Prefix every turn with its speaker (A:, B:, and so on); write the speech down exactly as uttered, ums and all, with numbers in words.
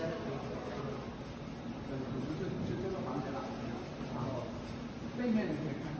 A: 就就就这个房子了，然后背面你可以看。